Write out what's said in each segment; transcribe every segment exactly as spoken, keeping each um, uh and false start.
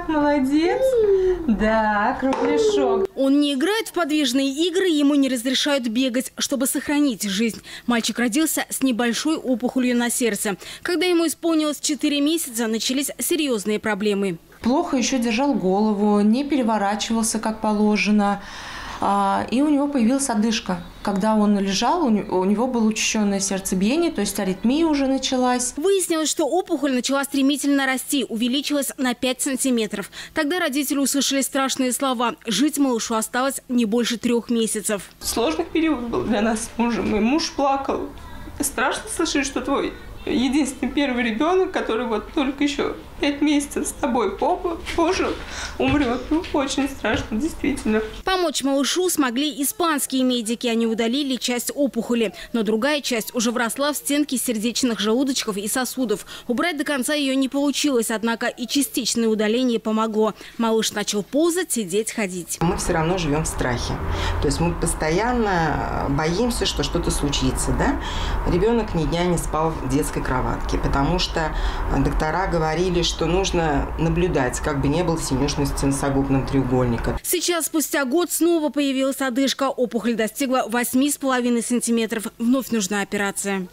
Так, молодец. Да, кругляшок. Он не играет в подвижные игры, ему не разрешают бегать, чтобы сохранить жизнь. Мальчик родился с небольшой опухолью на сердце. Когда ему исполнилось четыре месяца, начались серьезные проблемы. Плохо еще держал голову, не переворачивался как положено. И у него появилась одышка. Когда он лежал, у него было учащенное сердцебиение, то есть аритмия уже началась. Выяснилось, что опухоль начала стремительно расти, увеличилась на пять сантиметров. Тогда родители услышали страшные слова. Жить малышу осталось не больше трех месяцев. Сложный период был для нас с мужем. Мой муж плакал. Страшно слышать, что твой единственный первый ребенок, который вот только еще пять месяцев с тобой пожил, умрет. Ну, очень страшно, действительно. Помочь малышу смогли испанские медики. Они удалили часть опухоли. Но другая часть уже вросла в стенки сердечных желудочков и сосудов. Убрать до конца ее не получилось, однако и частичное удаление помогло. Малыш начал ползать, сидеть, ходить. Мы все равно живем в страхе. То есть мы постоянно боимся, что что-то случится. Да? Ребенок ни дня не спал в детской кроватке, потому что доктора говорили, что нужно наблюдать, как бы не было синюшности носогубного треугольника. Сейчас, спустя год, снова появилась одышка. Опухоль достигла восьми с половиной сантиметров. Вновь нужна операция.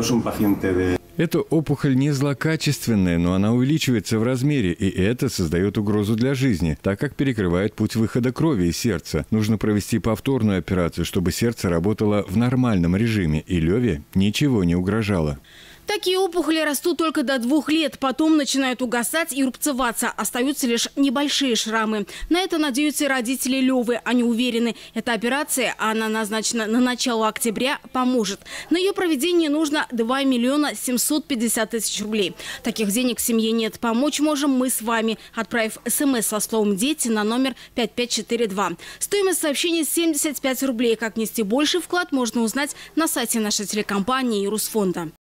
Эта опухоль не злокачественная, но она увеличивается в размере, и это создает угрозу для жизни, так как перекрывает путь выхода крови из сердца. Нужно провести повторную операцию, чтобы сердце работало в нормальном режиме, и Леве ничего не угрожало. Такие опухоли растут только до двух лет, потом начинают угасать и рубцеваться. Остаются лишь небольшие шрамы. На это надеются и родители Левы. Они уверены, эта операция, а она назначена на начало октября, поможет. На ее проведение нужно два миллиона семьсот пятьдесят тысяч рублей. Таких денег в семье нет. Помочь можем мы с вами, отправив смс со словом «Дети» на номер пять пять четыре два. Стоимость сообщения семьдесят пять рублей. Как внести больший вклад, можно узнать на сайте нашей телекомпании и Русфонда.